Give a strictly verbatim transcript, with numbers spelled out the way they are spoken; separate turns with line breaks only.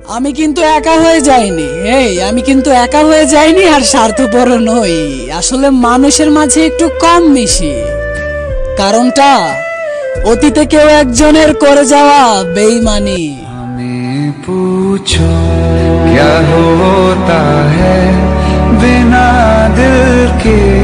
আমি কিন্তু একা হয়ে যাইনি, এই আমি কিন্তু একা হয়ে যাইনি আর স্বার্থপর নই। আসলে মানুষের মাঝে একটু কম মিশি। কারণটা অতীতে কেউ একজনের করে যাওয়া বেঈমানি।
हमें पूछो क्या होता है बिना दिल के